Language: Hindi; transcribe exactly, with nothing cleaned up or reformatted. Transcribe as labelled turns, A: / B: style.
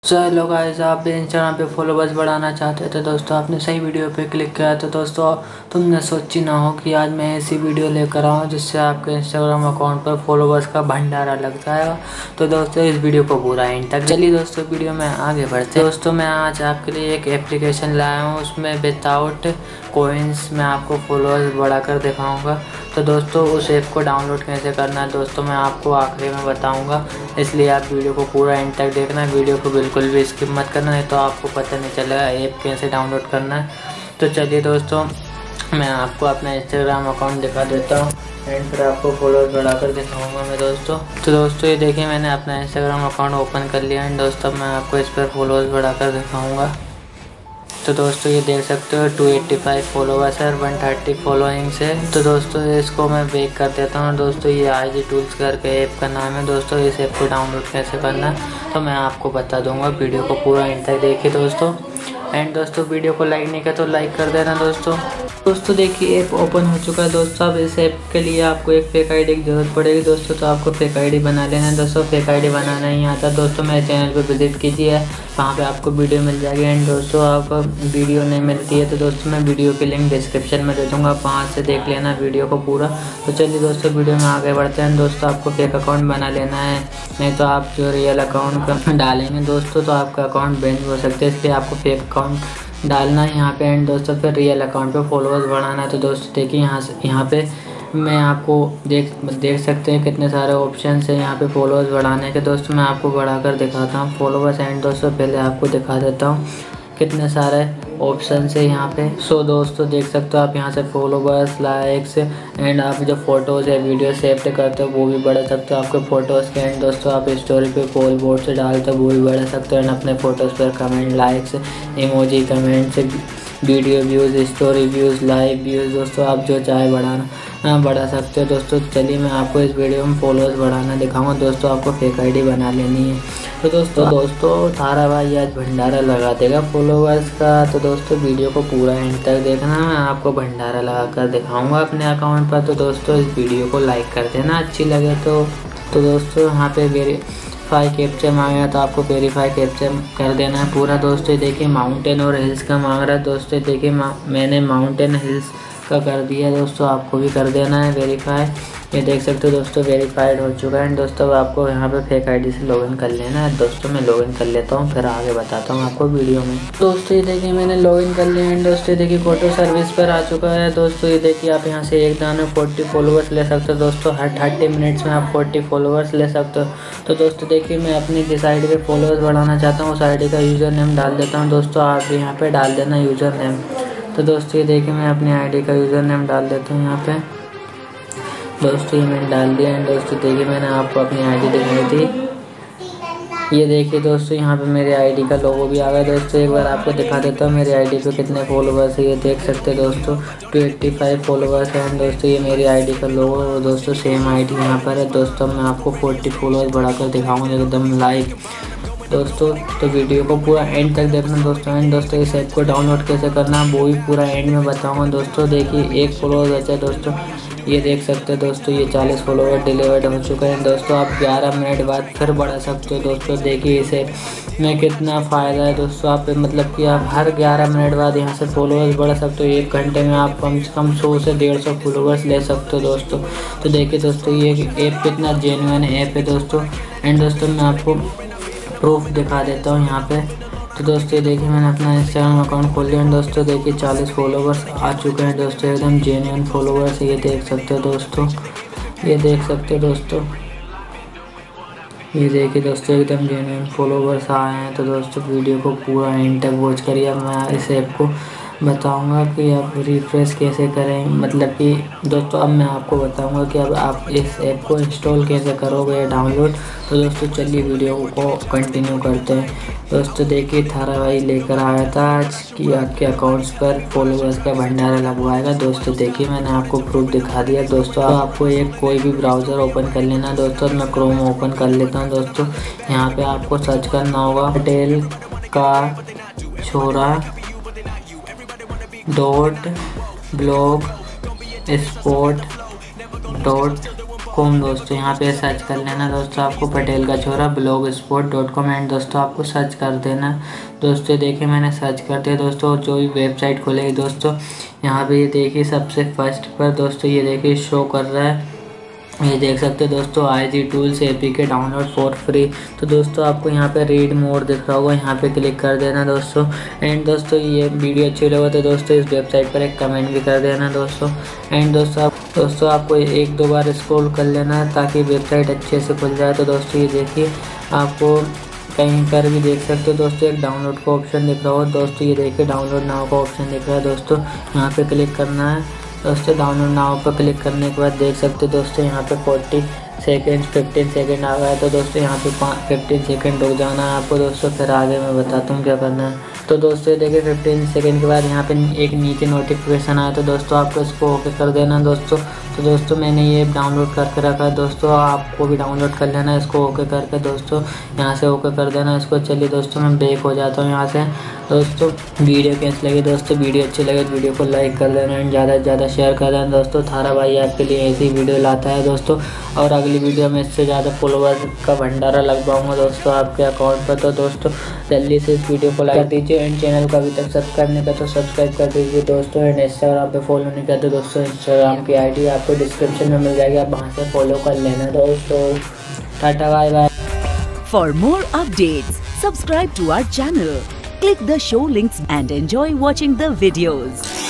A: चलो गाइस, आप भी इंस्टाग्राम पे फॉलोवर्स बढ़ाना चाहते थे दोस्तों, आपने सही वीडियो पे क्लिक किया तो दोस्तों तुमने सोची ना हो कि आज मैं ऐसी वीडियो लेकर आऊँ जिससे आपके इंस्टाग्राम अकाउंट पर फॉलोवर्स का भंडारा लग जाएगा। तो दोस्तों इस वीडियो को पूरा एंड तक चलिए दोस्तों वीडियो में आगे बढ़ते हैं। दोस्तों मैं आज आपके लिए एक एप्लीकेशन लाया हूँ, उसमें विदाउट कोइंस मैं आपको फॉलोअर्स बढ़ाकर दिखाऊंगा। तो दोस्तों उस ऐप को डाउनलोड कैसे करना है दोस्तों मैं आपको आखिरी में बताऊंगा, इसलिए आप वीडियो को पूरा एंड तक देखना है। वीडियो को बिल्कुल भी स्किप मत करना है तो आपको पता नहीं चलेगा ऐप कैसे डाउनलोड करना है। तो चलिए दोस्तों मैं आपको अपना इंस्टाग्राम अकाउंट दिखा देता हूँ एंड फिर आपको फॉलोअर्स बढ़ाकर दिखाऊंगा मैं दोस्तों। तो दोस्तों ये देखिए मैंने अपना इंस्टाग्राम अकाउंट ओपन कर लिया एंड दोस्तों मैं आपको इस पर फॉलोअर्स बढ़ाकर दिखाऊंगा। तो दोस्तों ये देख सकते हो टू एट्टी फाइव फॉलोवर्स है और वन थर्टी फॉलोइंग्स है। तो दोस्तों इसको मैं बैक कर देता हूँ। दोस्तों ये आई जी टूल्स करके ऐप का नाम है दोस्तों। इस ऐप को डाउनलोड कैसे करना है तो मैं आपको बता दूंगा, वीडियो को पूरा एंड तक देखिए दोस्तों। एंड दोस्तों वीडियो को लाइक नहीं किया तो लाइक कर देना दोस्तों। दोस्तों देखिए ऐप ओपन हो चुका है दोस्तों। अब इस ऐप के लिए आपको एक फेक आईडी की जरूरत पड़ेगी दोस्तों, तो आपको फेक आईडी बना लेना है दोस्तों। फेक आईडी बनाना नहीं आता दोस्तों मेरे चैनल पे विजिट कीजिए, वहाँ पे आपको वीडियो मिल जाएगी। एंड दोस्तों आप वीडियो नहीं मिलती है तो दोस्तों मैं वीडियो की लिंक डिस्क्रिप्शन में दे दूँगा, वहाँ से देख लेना वीडियो को पूरा। तो चलिए दोस्तों वीडियो में आगे बढ़ते हैं। दोस्तों आपको फेक अकाउंट बना लेना है, नहीं तो आप जो रियल अकाउंट डालेंगे दोस्तों तो आपका अकाउंट बैन हो सकता है, इसलिए आपको फेक अकाउंट डालना है यहाँ पे। एंड दोस्तों फिर रियल अकाउंट पे फॉलोअर्स बढ़ाना है। तो दोस्तों देखिए यहाँ से यहाँ पे मैं आपको देख देख सकते हैं कितने सारे ऑप्शन है यहाँ पे फॉलोअर्स बढ़ाने के दोस्तों। मैं आपको बढ़ाकर दिखाता हूँ फॉलोअर्स। एंड दोस्तों पहले आपको दिखा देता हूँ कितने सारे ऑप्शन है यहाँ पे। सो दोस्तों देख सकते हो आप यहाँ से फॉलोवर्स, लाइक्स एंड आप जो फोटोज़ है वीडियो सेव करते हो वो भी बढ़ा सकते हो आपके फ़ोटोज़ के। एंड दोस्तों आप स्टोरी पे पोल बोर्ड से डालते हो वो भी बढ़ा सकते हो। एंड अपने फ़ोटोज़ पर comment, likes, emoji, comments, video views, story views, live views दोस्तों आप जो चाहे बढ़ाना बढ़ा सकते हो दोस्तों। चलिए मैं आपको इस वीडियो में फॉलोअर्स बढ़ाना दिखाऊंगा दोस्तों। आपको फेक आईडी बना लेनी है। तो दोस्तों दोस्तों थारा भाई आज भंडारा लगा देगा फॉलोवर्स का। तो दोस्तों वीडियो को पूरा एंड तक देखना, मैं आपको भंडारा लगा कर दिखाऊंगा अपने अकाउंट पर। तो दोस्तों इस वीडियो को लाइक कर देना अच्छी लगे तो। तो दोस्तों यहाँ पे वेरीफाई कैप्चा मांगा तो आपको वेरीफाई कैप्चा कर देना है पूरा दोस्तों। देखिए माउंटेन और हिल्स का मांग रहा है दोस्तों। देखिए मैंने माउंटेन हिल्स का कर दिया दोस्तों, आपको भी कर देना है वेरीफाई। ये देख सकते हो दोस्तों वेरीफाइड हो चुका है। दोस्तों आपको यहाँ पे फेक आईडी से लॉगिन कर लेना है दोस्तों। मैं लॉगिन कर लेता हूँ फिर आगे बताता हूँ आपको वीडियो में। दोस्तों ये देखिए मैंने लॉगिन कर लिया है। दोस्तों ये देखिए फोटो सर्विस पर आ चुका है दोस्तों। ये देखिए आप यहाँ से एक दान में फोर्टी फॉलोवर्स ले सकते हो दोस्तों। हर थर्टी मिनट्स में आप फोर्टी फॉलोवर्स ले सकते हो। तो दोस्तों देखिए मैं अपनी जिस आई डी पे फॉलोवर्स बढ़ाना चाहता हूँ उस आई डी का यूज़र नेम डाल देता हूँ दोस्तों। आप भी यहाँ पे डाल देना यूज़र नेम। तो दोस्तों ये देखिए मैं अपनी आईडी का यूज़र नेम डाल देता हूँ यहाँ पे दोस्तों। ये मैंने डाल दिया। एंड दोस्तों देखिए मैंने आपको अपनी आईडी दिखाई थी, ये देखिए दोस्तों यहाँ पे मेरे आईडी का लोगो भी आ गया दोस्तों। एक बार आपको दिखा देता हूँ मेरी आईडी पे कितने फॉलोवर्स है। ये देख सकते हैं दोस्तों टू एट्टी फाइव फॉलोवर्स हैं। एंड दोस्तों ये मेरी आईडी का लोगो और दोस्तों सेम आईडी यहाँ पर है दोस्तों। मैं आपको फोर्टी फॉलोवर्स बढ़ाकर दिखाऊँगा एकदम लाइव दोस्तों। तो वीडियो को पूरा एंड तक देखना दोस्तों। एंड दोस्तों इस ऐप को डाउनलोड कैसे करना है वो भी पूरा एंड में बताऊंगा दोस्तों। देखिए एक फॉलोअर बचा है दोस्तों, ये देख सकते हैं दोस्तों ये चालीस फॉलोअर डिलीवर्ड हो चुका है दोस्तों। आप ग्यारह मिनट बाद फिर बढ़ा सकते हो दोस्तों। देखिए इस ऐप में कितना फ़ायदा है दोस्तों। आप मतलब कि आप हर ग्यारह मिनट बाद यहाँ से फॉलोअर्स बढ़ा सकते हो। एक घंटे में आप कम से कम सौ से डेढ़ सौ फॉलोअर्स ले सकते हो दोस्तों। तो देखिए दोस्तों ये ऐप कितना जेन्युइन ऐप है दोस्तों। एंड दोस्तों मैं आपको प्रूफ दिखा देता हूँ यहाँ पे। तो दोस्तों देखिए मैंने अपना इंस्टाग्राम अकाउंट खोल लिया दोस्तों। देखिए चालीस फॉलोवर्स आ चुके हैं दोस्तों, एकदम जेन्युइन फॉलोवर्स ये देख सकते हो दोस्तों। ये देख सकते हो दोस्तों, ये देखिए दोस्तों एकदम जेन्युइन फॉलोवर्स आए हैं। तो दोस्तों वीडियो को पूरा एंड तक वॉच करिए। मैं इस ऐप को बताऊंगा कि आप रिफ्रेश कैसे करें, मतलब कि दोस्तों अब मैं आपको बताऊंगा कि अब आप इस ऐप को इंस्टॉल कैसे करोगे या डाउनलोड। तो दोस्तों चलिए वीडियो को कंटिन्यू करते हैं दोस्तों। देखिए थारा भाई लेकर आया था आज कि आपके अकाउंट्स पर फॉलोवर्स का भंडारा लगवाएगा दोस्तों। देखिए मैंने आपको प्रूफ दिखा दिया दोस्तों। अब आपको एक कोई भी ब्राउज़र ओपन कर लेना दोस्तों। मैं क्रोम ओपन कर लेता हूँ दोस्तों। यहाँ पे आपको सर्च करना होगा पटेल का छोरा dot blog spot dot com दोस्तों यहाँ पे सर्च कर लेना दोस्तों, आपको पटेल का छोरा blog spot dot com and दोस्तों आपको सर्च कर देना दोस्तों। देखिए मैंने सर्च कर दिया दोस्तों, जो भी वेबसाइट खुलेगी दोस्तों यहाँ पे ये देखिए सबसे फर्स्ट पर दोस्तों ये देखिए शो कर रहा है, ये देख सकते हो दोस्तों I G tools A P K download for free. तो दोस्तों आपको यहाँ पे रीड मोर दिख रहा होगा, यहाँ पे क्लिक कर देना दोस्तों। एंड दोस्तों ये वीडियो अच्छी लगे तो दोस्तों इस वेबसाइट पर एक कमेंट भी कर देना दोस्तों। एंड दोस्तों आप दोस्तों आपको एक दो बार स्क्रॉल कर लेना है ताकि वेबसाइट अच्छे से खुल जाए। तो दोस्तों ये देखिए आपको कहीं पर भी देख सकते हो दोस्तों एक डाउनलोड का ऑप्शन दिख रहा होगा दोस्तों, ये देखिए डाउनलोड नाउ का ऑप्शन दिख रहा है दोस्तों, यहाँ पे क्लिक करना है दोस्तों। डाउनलोड नाउ पर क्लिक करने के बाद देख सकते हो दोस्तों यहाँ पे फोर्टी सेकेंड फिफ्टीन सेकेंड आ गया है। तो दोस्तों यहाँ पे फिफ्टीन सेकेंड रुक जाना है आपको दोस्तों, फिर आगे मैं बताता हूँ क्या करना है। तो दोस्तों देखिए फिफ्टीन सेकेंड के बाद यहाँ पे एक नीचे नोटिफिकेशन आया, तो दोस्तों आपको इसको ओके कर देना दोस्तों। तो दोस्तों मैंने ये डाउनलोड करके रखा है दोस्तों, आपको भी डाउनलोड कर लेना है इसको ओके करके दोस्तों, यहाँ से ओके कर देना इसको। चलिए दोस्तों मैं बैक हो जाता हूँ यहाँ से दोस्तों। वीडियो कैसी लगी दोस्तों, वीडियो अच्छी लगे तो वीडियो को लाइक कर देना एंड ज़्यादा से ज़्यादा शेयर कर देना दोस्तों। थारा भाई आपके लिए ऐसी वीडियो लाता है दोस्तों, और अगली वीडियो में इससे ज़्यादा फॉलोवर का भंडारा लगवाऊंगा दोस्तों आपके अकाउंट पर। तो दोस्तों जल्दी से इस वीडियो को लाइक कर दीजिए एंड चैनल को अभी तक सब्सक्राइब नहीं किया तो सब्सक्राइब कर दीजिए दोस्तों। एंड इंस्टाग्राम पे फॉलो नहीं करते दोस्तों, इंस्टाग्राम की आई डी आपको डिस्क्रिप्शन में मिल जाएगी, आप वहाँ से फॉलो कर लेना दोस्तों। Tata bye bye.
B: For more updates, subscribe to our channel, click the show links and enjoy watching the videos.